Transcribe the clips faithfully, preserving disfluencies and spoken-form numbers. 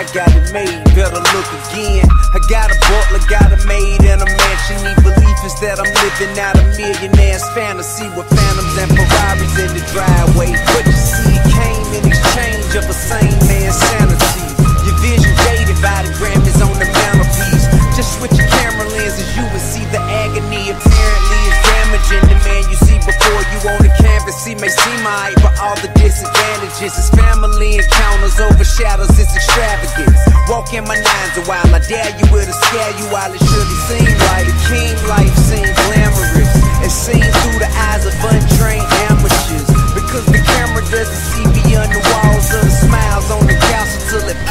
I got it made, better look again. I got a butler, got a maid, and a mansion. The belief is that I'm living out a millionaire's fantasy with phantoms and Ferraris in the driveway. But you see, it came in exchange of a sane man's sanity. Your vision jaded by the Grammys on the mantelpiece. Just switch your camera lenses, you will see the agony. Apparently it's damaging the man you see before you on the canvas. He may seem alright, but all the disadvantages. His family encounters overshadows his extravagance. Walk in my nines a while, I dare you with a scare you while it surely seemed like the king life seemed glamorous and seen through the eyes of untrained amateurs. Because the camera doesn't see beyond the walls of the smiles on the couch until it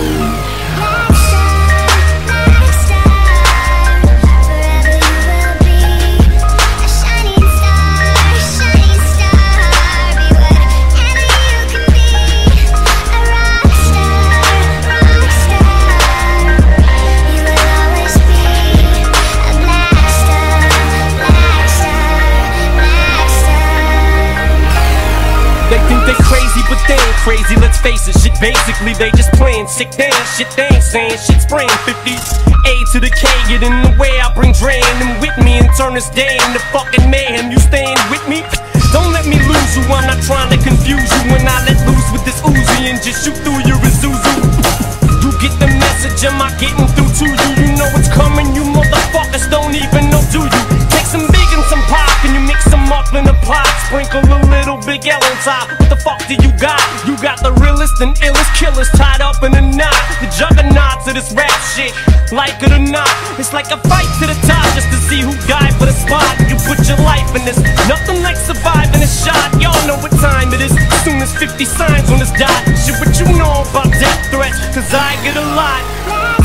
crazy, let's face it, shit basically they just playing sick damn shit they ain't saying shit spraying fifty A to the K, get in the way, I bring Dre and them with me and turn this day into fucking mayhem. You staying with me? Don't let me lose you, I'm not trying to confuse you when I let loose with this Uzi and just shoot through your Isuzu. You get the message, am I getting through to you? You know it's coming, you motherfuckers don't even know, do you? Take some big and some pop and you mix them up in a pot. Sprinkle a little Big L on top. What the fuck do you got? You got the realest and illest killers tied up in a knot. The juggernauts of this rap shit, like it or not. It's like a fight to the top just to see who died for the spot. You put your life in this, nothing like surviving a shot. Y'all know what time it is, as soon as fifty signs on this dot. Shit, what you know about death threats, cause I get a lot.